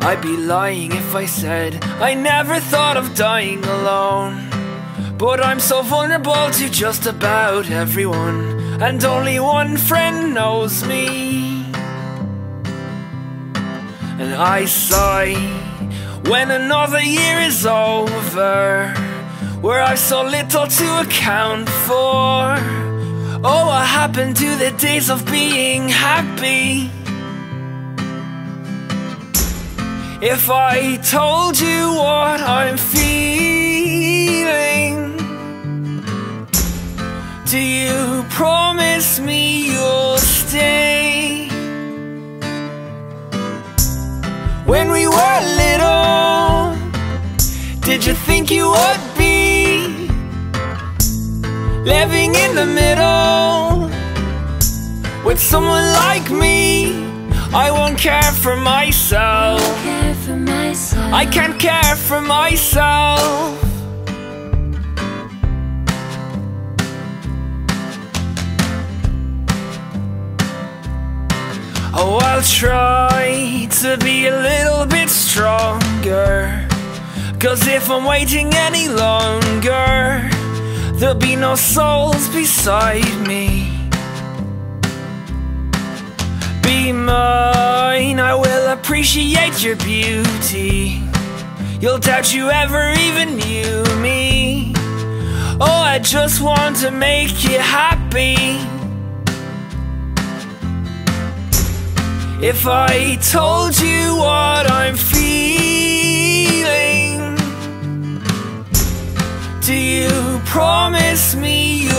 I'd be lying if I said I never thought of dying alone. But I'm so vulnerable to just about everyone, and only one friend knows me. And I sigh when another year is over, where I've so little to account for. Oh, what happened to the days of being happy? If I told you what I'm feeling, do you promise me you'll stay? When we were little, did you think you would be living in the middle with someone like me? I won't care for myself. I can't care for myself. Oh, I'll try to be a little bit stronger, 'cause if I'm waiting any longer, there'll be no souls beside me. Be mine, I will appreciate your beauty. You'll doubt you ever even knew me. Oh, I just want to make you happy. If I told you what I'm feeling, do you promise me